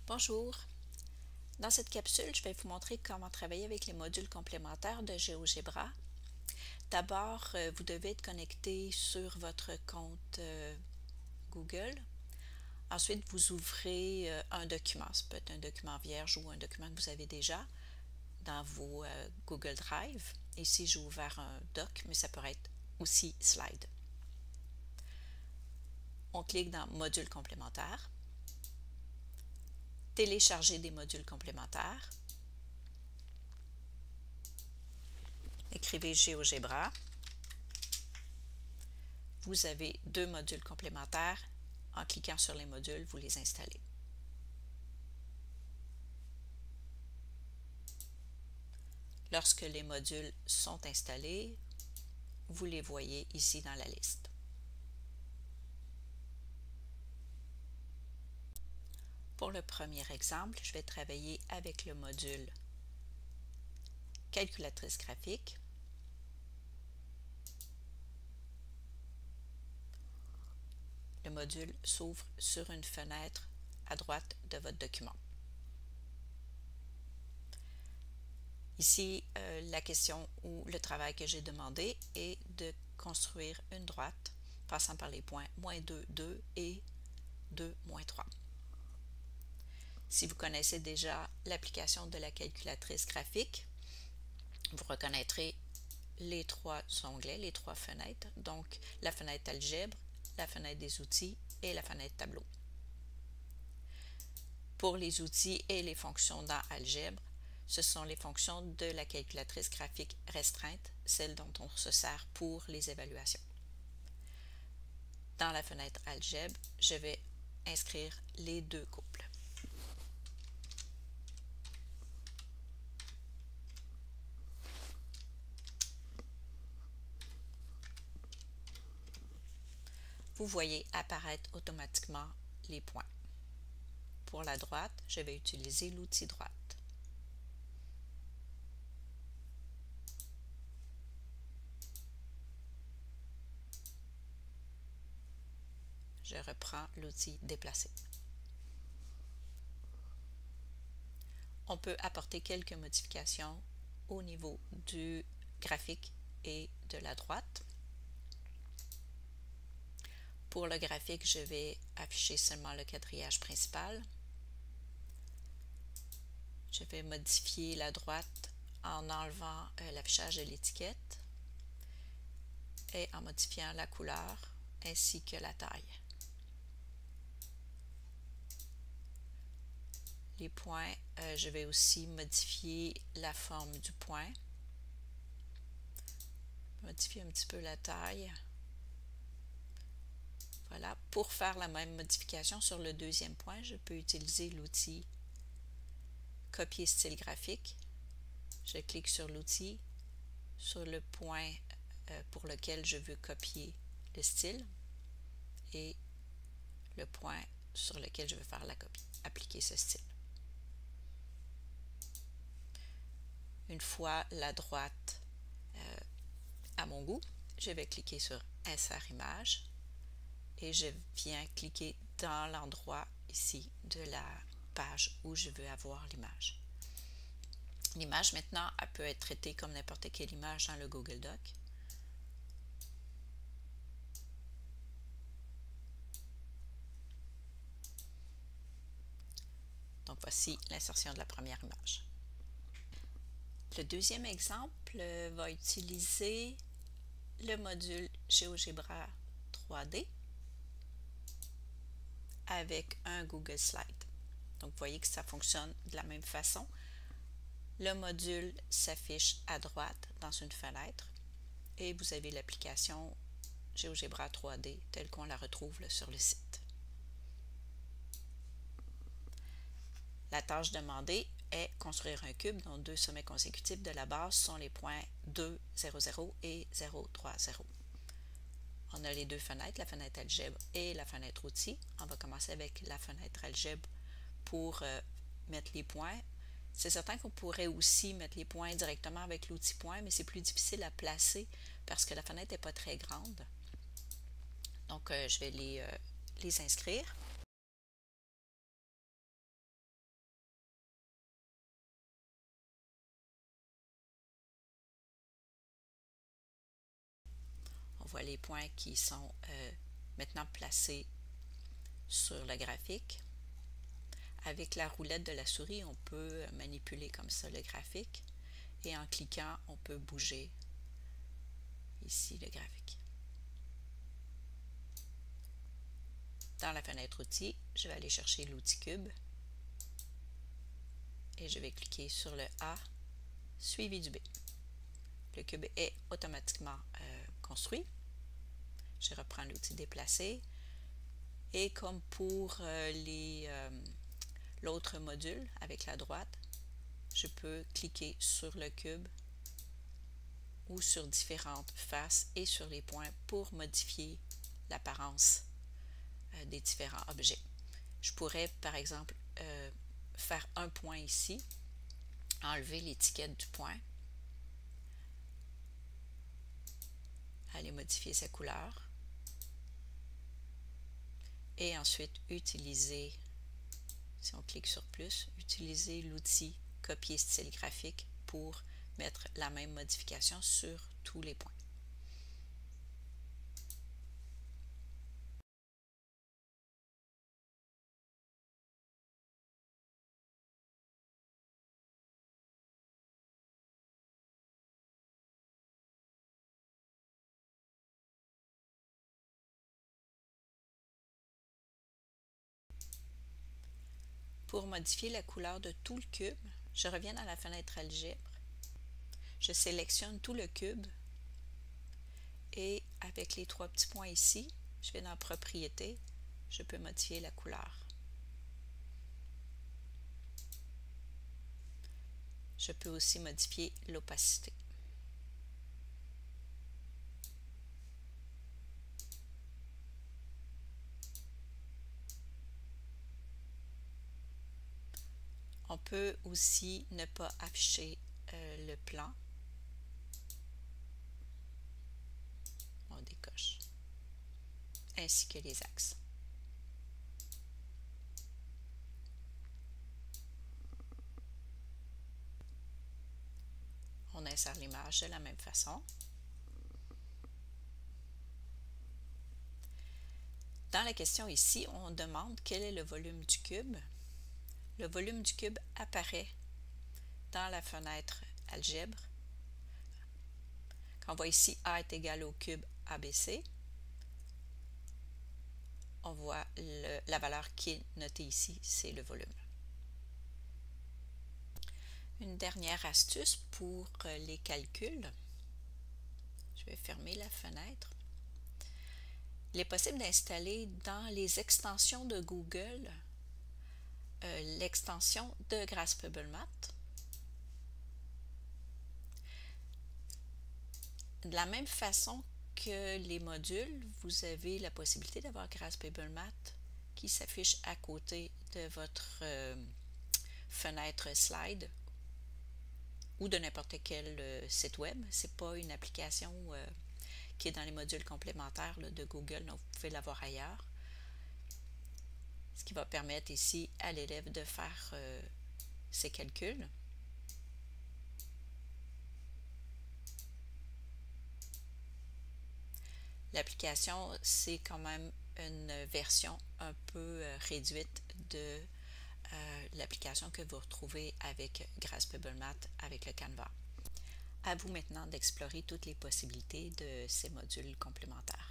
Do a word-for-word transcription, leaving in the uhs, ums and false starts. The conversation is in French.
Bonjour. Dans cette capsule, je vais vous montrer comment travailler avec les modules complémentaires de GeoGebra. D'abord, euh, vous devez être connecté sur votre compte euh, Google. Ensuite, vous ouvrez euh, un document. Ça peut être un document vierge ou un document que vous avez déjà dans vos euh, Google Drive. Ici, j'ai ouvert un doc, mais ça peut être aussi slide. On clique dans Modules complémentaires. Télécharger des modules complémentaires. Écrivez GeoGebra. Vous avez deux modules complémentaires. En cliquant sur les modules, vous les installez. Lorsque les modules sont installés, vous les voyez ici dans la liste. Pour le premier exemple, je vais travailler avec le module calculatrice graphique. Le module s'ouvre sur une fenêtre à droite de votre document. Ici, euh, la question ou le travail que j'ai demandé est de construire une droite passant par les points moins deux, deux et deux, moins trois. Si vous connaissez déjà l'application de la calculatrice graphique, vous reconnaîtrez les trois onglets, les trois fenêtres, donc la fenêtre algèbre, la fenêtre des outils et la fenêtre tableau. Pour les outils et les fonctions dans algèbre, ce sont les fonctions de la calculatrice graphique restreinte, celles dont on se sert pour les évaluations. Dans la fenêtre algèbre, je vais inscrire les deux couples. Vous voyez apparaître automatiquement les points. Pour la droite, je vais utiliser l'outil droite. Je reprends l'outil déplacer. On peut apporter quelques modifications au niveau du graphique et de la droite. Pour le graphique, je vais afficher seulement le quadrillage principal. Je vais modifier la droite en enlevant euh, l'affichage de l'étiquette et en modifiant la couleur ainsi que la taille. Les points, euh, je vais aussi modifier la forme du point, modifier un petit peu la taille. Voilà. Pour faire la même modification sur le deuxième point, je peux utiliser l'outil Copier style graphique. Je clique sur l'outil, sur le point euh, pour lequel je veux copier le style et le point sur lequel je veux faire la copie, appliquer ce style. Une fois la droite euh, à mon goût, je vais cliquer sur Insert image et je viens cliquer dans l'endroit ici de la page où je veux avoir l'image. L'image maintenant, elle peut être traitée comme n'importe quelle image dans le Google Doc. Donc voici l'insertion de la première image. Le deuxième exemple va utiliser le module GeoGebra trois D avec un Google Slide. Donc vous voyez que ça fonctionne de la même façon. Le module s'affiche à droite dans une fenêtre et vous avez l'application GeoGebra trois D telle qu'on la retrouve là, sur le site. La tâche demandée est construire un cube dont deux sommets consécutifs de la base sont les points deux, zéro, zéro et zéro, trois, zéro. On a les deux fenêtres, la fenêtre algèbre et la fenêtre outils. On va commencer avec la fenêtre algèbre pour euh, mettre les points. C'est certain qu'on pourrait aussi mettre les points directement avec l'outil point, mais c'est plus difficile à placer parce que la fenêtre n'est pas très grande. Donc, euh, je vais les, euh, les inscrire. voit les points qui sont euh, maintenant placés sur le graphique. Avec la roulette de la souris, on peut manipuler comme ça le graphique et en cliquant, on peut bouger ici le graphique. Dans la fenêtre Outils, je vais aller chercher l'outil Cube et je vais cliquer sur le A suivi du B. Le cube est automatiquement euh, construit. Je reprends l'outil Déplacer et comme pour euh, les euh, l'autre module avec la droite, je peux cliquer sur le cube ou sur différentes faces et sur les points pour modifier l'apparence euh, des différents objets. Je pourrais par exemple euh, faire un point ici, enlever l'étiquette du point, aller modifier sa couleur et ensuite utiliser, si on clique sur plus, utiliser l'outil copier style graphique pour mettre la même modification sur tous les points. Pour modifier la couleur de tout le cube, je reviens dans la fenêtre Algèbre, je sélectionne tout le cube et avec les trois petits points ici, je vais dans Propriétés, je peux modifier la couleur. Je peux aussi modifier l'opacité. On peut aussi ne pas afficher euh, le plan. On décoche. Ainsi que les axes. On insère l'image de la même façon. Dans la question ici, on demande quel est le volume du cube. Le volume du cube apparaît dans la fenêtre Algèbre. Quand on voit ici A est égal au cube A B C, on voit le, la valeur qui est notée ici, c'est le volume. Une dernière astuce pour les calculs. Je vais fermer la fenêtre. Il est possible d'installer dans les extensions de Google euh, l'extension de GraphPebbleMath. De la même façon que les modules, vous avez la possibilité d'avoir GraphPebbleMath qui s'affiche à côté de votre euh, fenêtre Slide ou de n'importe quel euh, site web. Ce n'est pas une application euh, qui est dans les modules complémentaires là, de Google, donc vous pouvez l'avoir ailleurs. Ce qui va permettre ici à l'élève de faire euh, ses calculs. L'application, c'est quand même une version un peu euh, réduite de euh, l'application que vous retrouvez avec GraphPebbleMath avec le Canva. À vous maintenant d'explorer toutes les possibilités de ces modules complémentaires.